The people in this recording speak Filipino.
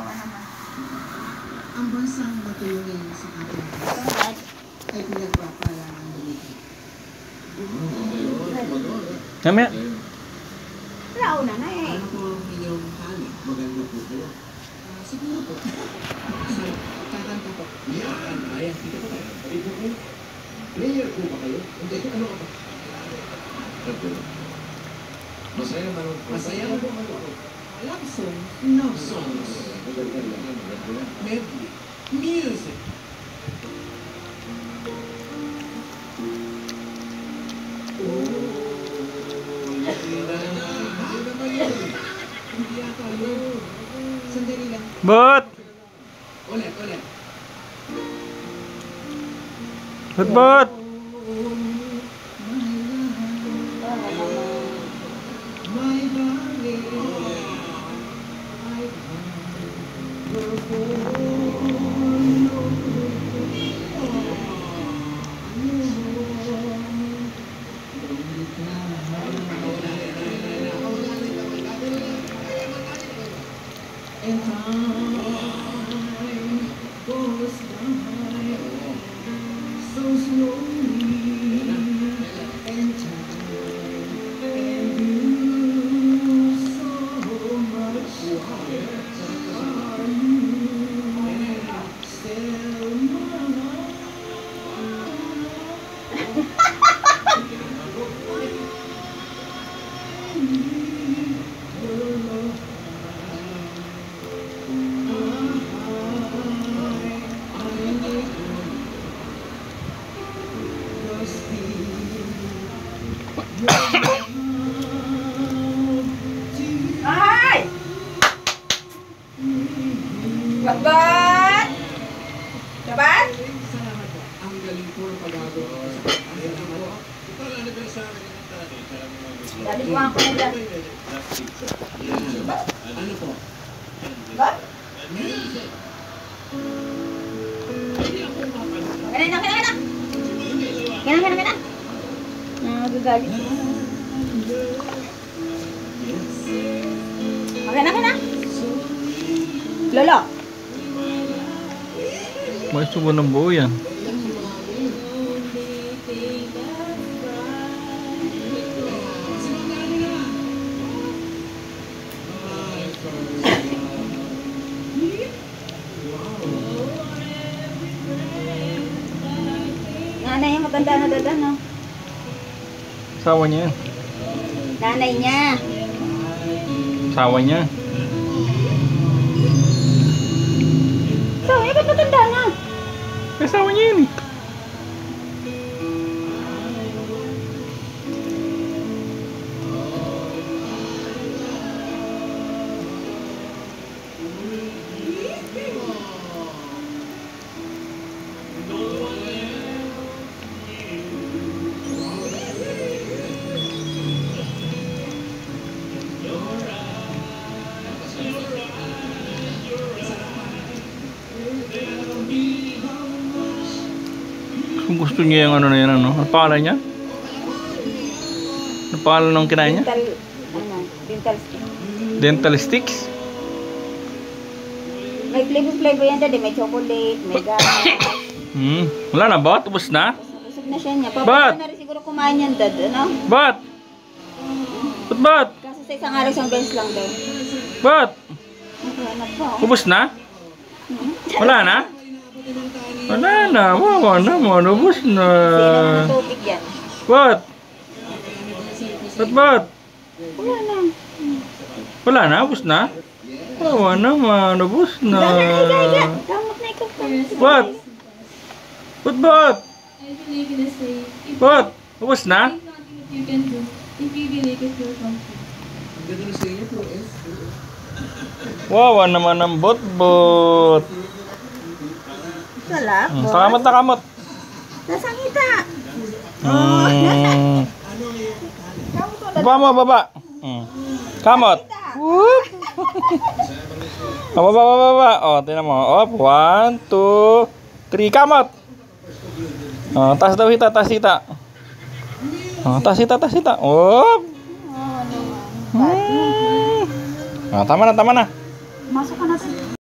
Kawawa naman. Ang bansang matulungin sa kapwa ay pinagpapala ng lumikit. Namaya. Launa na eh. Ano po ang inyong hali? Maganda po kayo. Siguro po. Kakanta po. Yan, ayan. Dito po tayo. Dito po. Player po ba kayo? Hindi. Ano ka ba? Masaya naman. Masaya naman po. Love song. Love Songs. Medley. Music. Hindi yata yun. Sandali lang. Bot! Ulit, ulit. Bot! My darling, and time goes by so slowly, and time and you so much are you still mine? Ay! Babat! Babat? Salamat po. Ang galing po ng pag-agawa ko sa salamat po. Dali ko ako na dyan. Ano po? Bat? Music. Kaya na. Kaya na. Nagagalit. Kaya na. Lolo. May subo ng buo yan. Nanay yung maganda na dada, no? Sawa niya yan. Nanay niya. Sawa niya. So, ba't matanda na? May sawa niya yan eh. Kung gusto niya yung ano na yan, ano? Ano pangalan niya? Ano pangalan ng kinain niya? Dental stick. Dental sticks? May flavor yan dada. May chocolate, may ganas. Wala na ba? Tapos na? Busog na siya niya. Ba't? Paano na rin siguro kumain yan dada, no? Ba't? Ba't? Kasi sa isang araw, isang beses lang daw. Ba't? Naghanap pa, oh. Ubus na? Wala na? Wala na. Wawa naman. Ubus na. Sino ng tubig yan? Ba't? Ba't? Wala na. Wala na? Ubus na? Wawa naman. Ubus na. Higa. Damot na ikaw pa. Ba't? Ba't? I believe in a say, if Ba't? Ubus na? there's nothing that you can do, if you believe it will come true. Ang ganda na sa inyo po, eh. Wawa naman ang bot-bot. Salap. Takamot na kamot. Nasang kita. Baba mo, baba. Kamot. Whoop. Baba. Oh, tingnan mo. Oh, 1, 2, 3, kamot. Oh, taas daw hita, taas hita. Oh, taas hita. Oh. Oh, tama na. Masuk ka natin.